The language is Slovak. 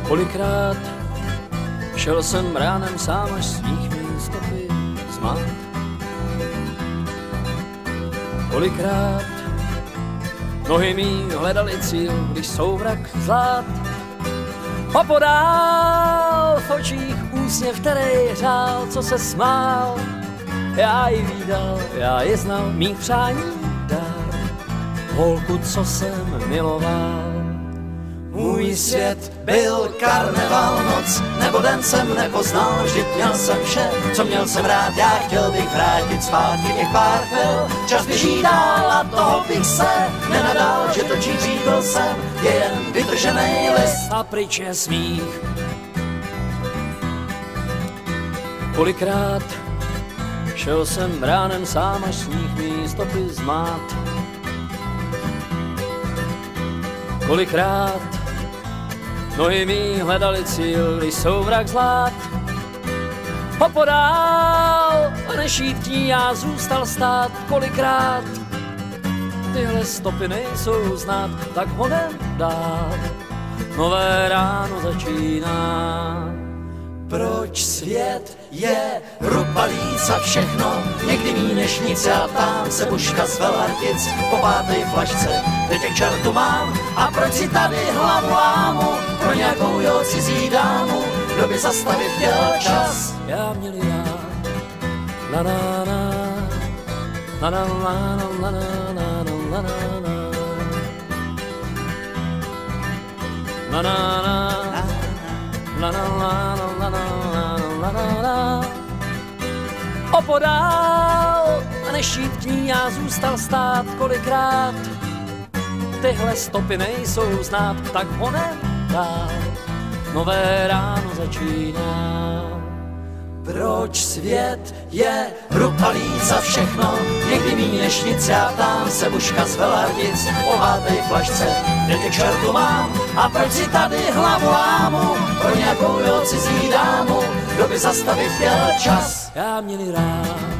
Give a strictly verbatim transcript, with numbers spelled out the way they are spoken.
Kolikrát šel jsem ránem sám, až svých mý stopy zmat. Kolikrát nohy mý hledali cíl, když souvrak zlát. Opodál v očích úsměv, který hřál, co se smál. Já ji vídal, já ji znal, mých přání dál. Holku, co jsem miloval. Můj svět byl karneval, noc nebo den jsem nepoznal, vždyť měl jsem vše, co měl jsem rád, já chtěl bych vrátit zpátky těch pár chvil. Čas běží dál a toho bych se nenadal, že točí řídl jsem, je jen vytržený list a pryč je smích. Kolikrát šel jsem ránem sám, až sníh mý stopy zmát. Kolikrát nohy mý hledali cíl, když souvrak zlát. Opodál neštítí já zůstal stát. Kolikrát tyhle stopy nejsou znát, tak honem dál nové ráno začíná. Proč svět je rupalý za všechno, někdy mý než nic, já tam se buška z Velartic po pátej flašce, kde tě k čertu mám, a proč si tady hlavu lámu pro nějakou jo cizí dámu, kdo by zastavit chtěl čas. Já měl já na na na na na na na na na na na na na La la la la la la la la. Opodál a neštítní já zůstal stát. Kolikrát tyhle stopy nejsou znát, tak honem dál nové ráno začíná. Proč svět je rupalý za všechno, někdy mý než nic, já tam se buška z Velartic po pátej flašce, kde tě k čertu mám, a proč si tady hlavu lámu pro nějakou jo cizí dámu, kdo by zastavit chtěl čas. Já měl rád